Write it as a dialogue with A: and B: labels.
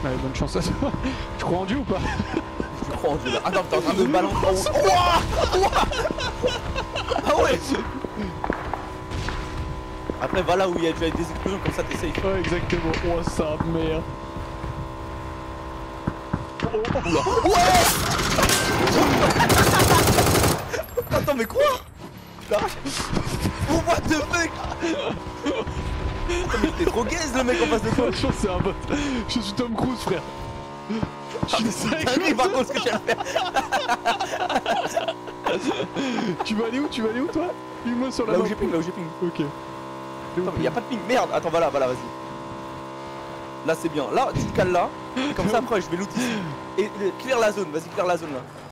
A: Allez, bonne chance à toi. Tu crois en Dieu ou pas?
B: Je crois en Dieu là. Attends, t'es en train de me balancer en haut. Ouah, ouah. Ah ouais. Après va là où il y a déjà des explosions comme ça t'es safe.
A: Ouais exactement, oh sa mère.
B: Oula. Ouais. Attends mais quoi? Oh what the fuck. Attends mais t'es trop gaze le mec en face de toi.
A: Je pense que c'est un bot. Je suis Tom Cruise frère.
B: Ah mais c'est dingue par contre ce que j'ai à faire.
A: Tu vas aller où? Tu vas aller où toi? Dis-moi sur la
B: Là
A: map.
B: où j'ai ping, là où j'ai ping.
A: Ok.
B: Attends mais y'a pas de ping, merde. Attends voilà, voilà vas-y. Là c'est bien, là tu te cales là. Et comme ça après je vais loot ici. Et clear la zone, vas-y clear la zone là.